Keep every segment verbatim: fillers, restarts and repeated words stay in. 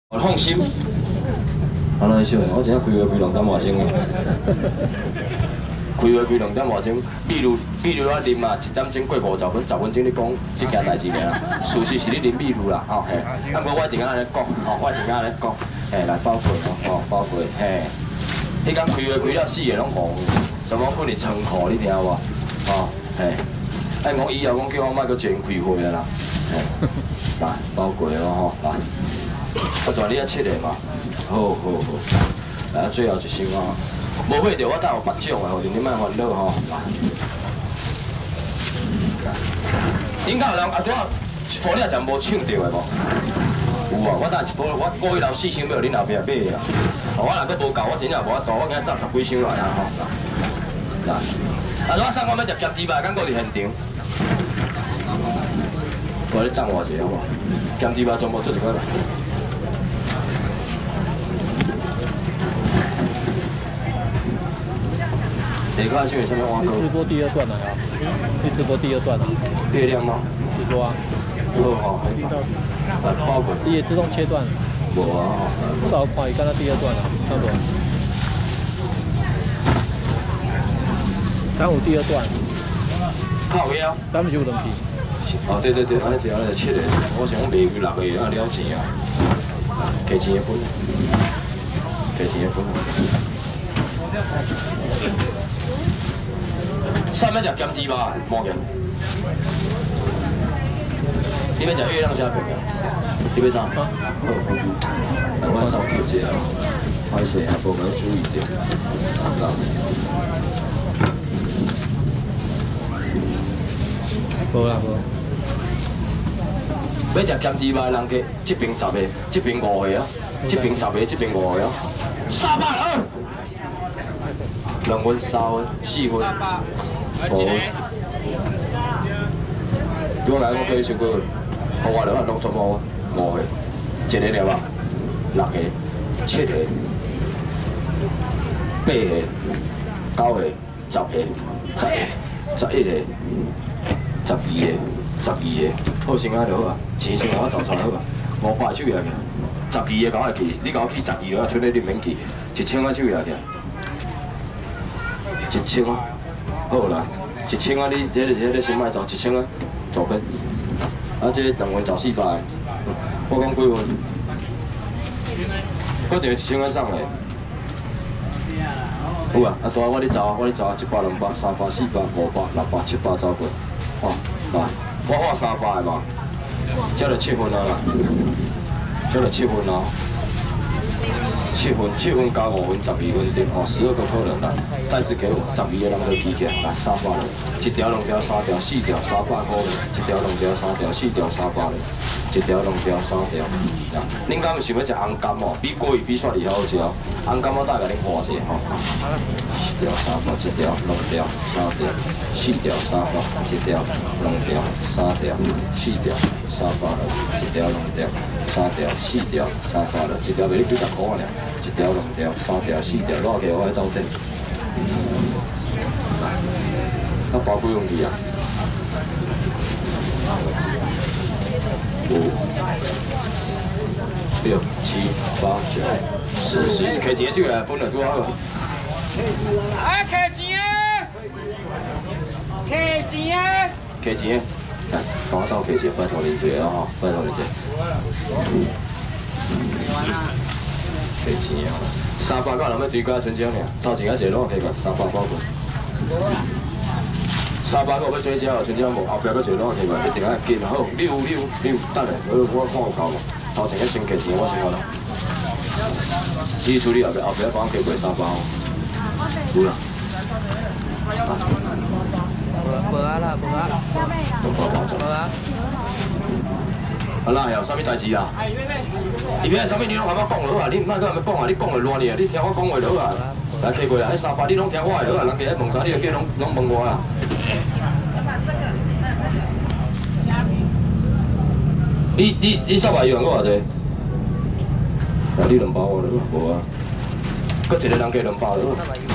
放心，安尼小，我真正开会开两点外钟的，开会开两点外钟。比如，比如我啉啊，一点钟过五十分，十分钟你讲这件代志尔，事实是你啉秘鲁啦，吼嘿。啊，无我一定安尼讲，吼，我一定安尼讲，嘿，来包括吼，吼包括嘿。迄天开会开了四个拢戆，什么可能仓库你听无？吼嘿。哎，我以后讲叫我莫搁全开会啊啦，嘿，来包括哦吼，来。 我带你啊七个嘛，好好好，来最后一箱啊，无买着我等有别种的，互恁你莫烦恼吼。应该有人啊，拄啊，福利站无抢到的无？有啊，我等一包，我故意留四箱要恁后壁买的啊。我若搁无够，我真正无法度，我今仔炸十几箱来啊吼。来，啊，我送我要食咸猪排，敢搁伫现场。我咧等我一下好无？咸猪排全部做一个来。 下卡是为什么挖沟？ 直播第二段了呀，你直播第二段了。 月亮吗？ 直播啊。 好好。来包滚。 你也自动切断。 无啊。 我早看伊干到第二段了，差不多。三五第二段。 靠腰。 三十五两皮。 哦，对对对，安尼只安尼七个，我想讲卖几六个，啊了钱啊，加钱一分，加钱一分。 三要食咸猪吧，摸起。你要食月亮虾饼啊？你要啥？好，好。来，我找小姐啊，歹势啊，无要注意着。 无啦无。 要食咸猪吧，人家这边十个，这边五个啊，这边十个，这边五个啊，三百二。 两分、三分、四分、五分。对我来讲，可以超过，我话了，我拢做五五个，一个了吧？六个、七个、八个、九个、十个、十个、十一个、十二个、十二个，好先啊就好啊，钱先我找出来好啊，五百手下去，十二个搞下去，你搞去十二个，剩你你免去，一千啊手下去。 一千啊，好啦，一千啊，你这个这个先卖走，一千啊，左边。啊，这两分十四百，我讲几分？搁一个一千啊送来。有啊，啊大我咧走，我咧走，一百、两百、三百、四百、五百、六百、七百走过。哦，来，我画三百的嘛，这就七分啊啦，这就七分啊。 七分，七分加五分，十二分对，哦，十二个可能啦。再次给我十二个人都记起来，来三百了，一条、两条、三条、四条，三百块了；一条、两条、三条、四条，三百了；一条、两条、三条。呀，恁敢有想要食红柑哦？比过鱼比雪梨好食哦。红柑我带甲恁画一下吼。一条、三百，一条、两条、三条、四条、三百，一条、两条、三条、四条、三百了；一条、两条、三条、四条、三百了；一条卖你几十块尔。 一条、两条、三条、四条，落去我来斗阵。啊，包几样去啊？五、六、七、八、九、十、十一，开钱出来，分了多少个？ 啊，开钱啊！开钱啊！ 开钱，来，帮我斗开钱，拜托恁一下啊吼，拜托恁一下。开钱啊！三百个人要追加存钱尔，头前仔一个拢摕个三百包过。三百个要追加，存钱无，后壁佫一个拢摕个，一定爱紧好。你有你有你有，等下，我我看有够无？头前仔先摕钱，我先好啦。你处理后壁，后壁帮我摕过三百哦。有啦。 无啊啦，无啊。 都包包走。 无啊。 啊啦，有啥物代志啊？伊边啥物你拢含我讲就好啊！你莫搁含我讲啊！你讲就乱哩啊！你听我讲话就好啊！来客过来，迄三百你拢听我的就好啊！人家喺问啥，你就叫拢拢问我啊！你你你三百元搁偌济？来，你两包我就无啊！搁一个人加两包就好。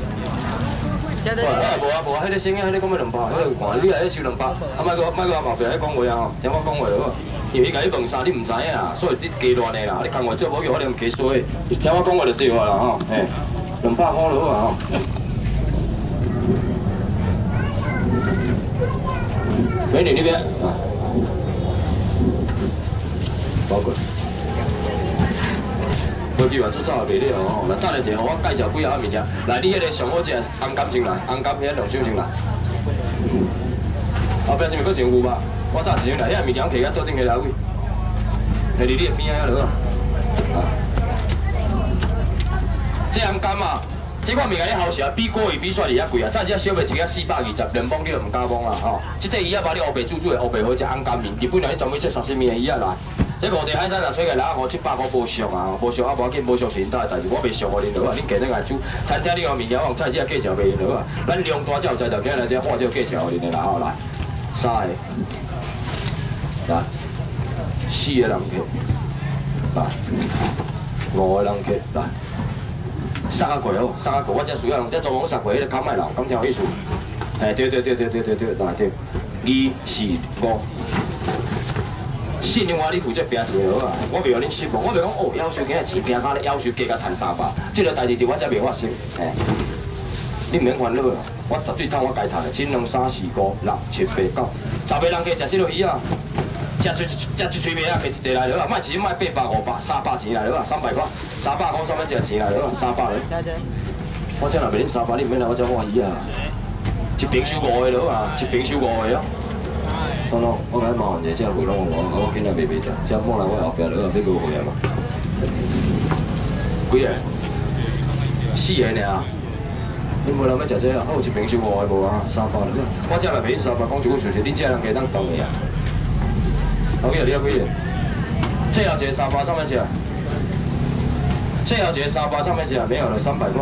哎，无啊无啊！迄个生意，迄个讲要两包，迄个有看，你来收两包，啊莫搁莫搁后壁咧讲话啊！听我讲话就好。 因为伊甲你问啥你唔知影啊，所以你加乱的啦。你工话做无用，我哋唔加衰。听我讲话就对啊啦吼，嘿，两百块落啊吼。美女那边啊，包括。飞机话做早袂了吼，来等下者，我介绍几样物件。来，你迄个上好食红柑先来，红柑遐两箱先来。后壁是咪搁上有吧？我早一箱来，遐物件摕甲桌顶下来位，下伫你的边仔落啊。这红柑啊，这款物件你好食，比过鱼比雪梨遐贵啊！早只小卖一个四百二十，两磅你就唔敢摸啦吼。即个鱼仔把你乌白煮煮的，乌白好食红柑面，日本人你专门做沙西米的鱼仔来。这五地海产啊，吹个两五七百块无俗啊，无俗啊，无要紧，无俗是因兜的代志，我袂俗互恁落啊。恁家顶来煮餐厅，你用物件往菜只计绍袂落啊。咱量大才有才着，今日来这看这计绍互恁的啦吼来，三个，来，四个人客，来，五个人客，来，杀啊过好，杀啊过，我这需要用这专门杀过，迄个砍麦老，敢听有意思？哎，对对对对对对对，来对，二四五。信用我你负责拼钱好啊！我袂让恁失望，我袂讲哦，要求今日钱拼卡咧，要求加甲趁三百，这个代志就我才袂发生。嘿，你唔免烦恼啦，我绝对趁我该趁的，尽量三四五六七八九，十个人加食这落鱼啊，食一食一嘴面啊，加一地来了啊，卖钱卖八百五百三百钱来了啊，三百块，三百块三百只钱来了啊，三百了。我这若袂恁三百，你唔免来我这看鱼啊，一瓶收五个了啊，一瓶收五个啊。当然，我甲你麻烦者，这回拢我，我今仔卖袂掉，这莫来我后壁落啊，要误会啊嘛。几个？四个尔。你无人要食这啊？我有一瓶收五个无啊？三百了。我这来卖三百，讲一句实实，恁这人加当当的啊。后壁你要几个？最后一个三百上面写。最后一个三百上面写没有了，三百块。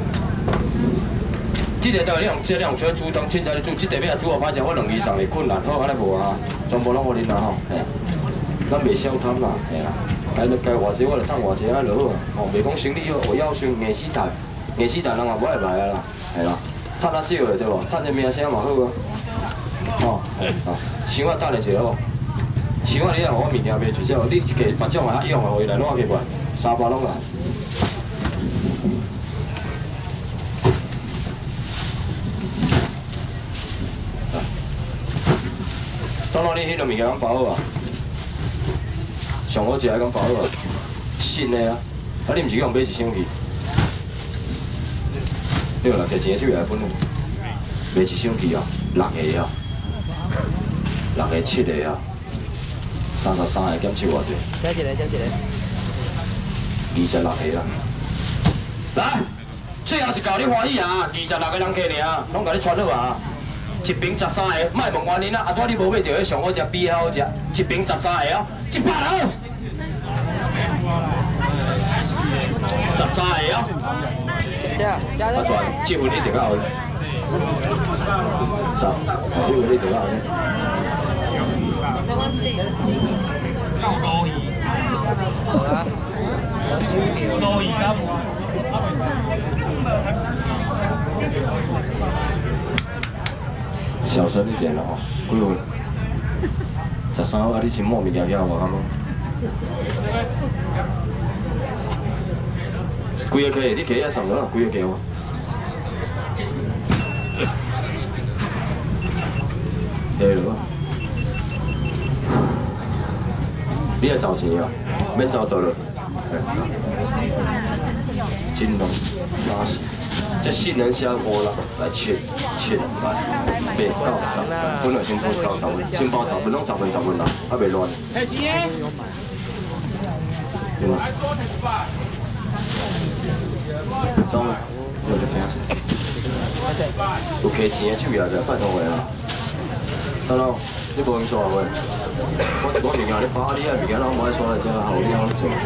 这个都你用，这你用做煮汤，凊彩你煮，这个要煮好歹食，我两鱼送的困难，好安尼无啊，全部拢互恁啦吼，嘿，咱袂小贪啦，嘿啦，该该偌济我就趁偌济啊就好啊，吼，袂讲生理好，我要求硬死台，硬死台人也无爱来啊啦，嘿啦，趁较少的对无？趁这名声嘛好啊，吼，啊，想我等下就好，想我你啊，我物件卖最少，你一个别种啊较用的，互伊来拢加过来，三百拢来。当然，你迄个物件讲包好啊，上好食的讲包好啊，新的啊，啊你毋是用买一箱去？你有啦，摕钱的手来分，买一箱去啊，六个啊，六个七个啊，三十三个减七偌济？ 加一个，加一个。 二十六个啦。来，最后一教你欢喜啊，二十六个人客尔，拢甲你传好啊。一瓶十三个，莫问原因啊！啊，拄你无买到，迄上好食，比较好食。一瓶十三个哦，一百人。十三个哦。 这， 啊，全这份你定较好。十，哦，这份你定较好。 好啊。多二三。 小声一点了哦，几位？十三啊，你是莫物件晓无？几个客？你客也送了，几个客哦？下落。你来找钱啊？免找倒落。金龙三十。这新人小锅啦，来切切来八到十，本来先包到十分，先包十分，拢十分十分啦，还袂乱。 客钱？ 对吗？当然，有得听。有客钱的手艺就拜托话啦。当然，你无用做话，我我物件你包你啊物件，拢无爱刷来遮，后你好做。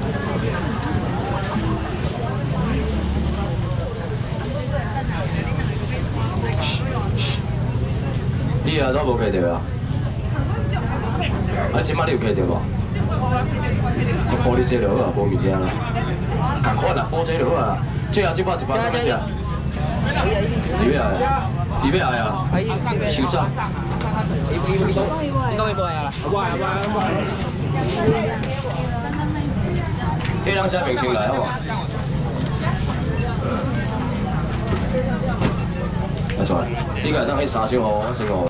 你啊，都无开着啊？啊，即摆你有开着无？我补你这就好啊，无物件啦。同款啦，补这就好啊。最后即摆一百三百只。 你要来啊？你要来啊？收账。 伊伊伊讲伊讲伊无来啊啦。 迄人写明星来好无？来出来，你家当迄三首互我先互。